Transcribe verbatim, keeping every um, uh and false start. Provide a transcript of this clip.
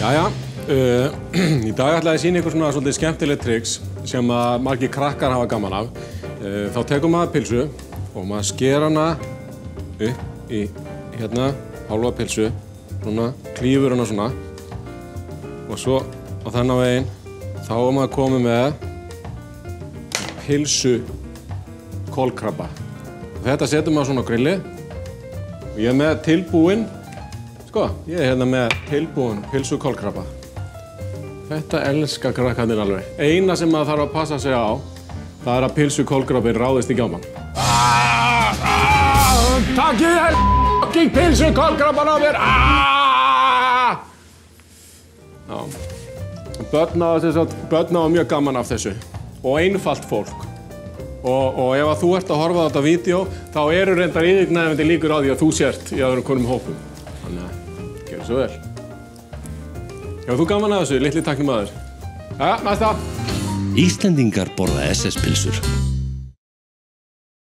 Jæja, uh, í dag ætla ég að sýna ykkur svona svolítið skemmtilegt triks sem að margir krakkar hafa gaman af. Uh, þá tekur maður pilsu og maður sker hana upp í hérna hálfa pilsu, svona, klífur hana svona og svo á þennan veginn þá er maður komið með Pulsukolkrabba. Þetta setur maður svona á grillið og ég er með tilbúinn. Sko, ég er hérna með tilbúinn Pulsukolkrabba. Þetta elskar krakkarnir alveg. Eina sem maður þarf að passa sig á, það er að Pulsukolkrabbinn ráðist í gjáman. Ah, ah, takk ég f***ing Pulsukolkrabban á mér! Ah! Já. Börn hafa mjög gaman af þessu. Og einfalt fólk. Og, og ef að þú ert að horfa á þetta vídeo, þá eru reyndar yfirgnæfandi líkur á því að þú sért í öðrum hvorum hópum. Þannig að gerðu svo vel. Hefur þú gaman að þessu, litli tæknimaður? Ja, næsta! Íslendingar borða S S-pylsur.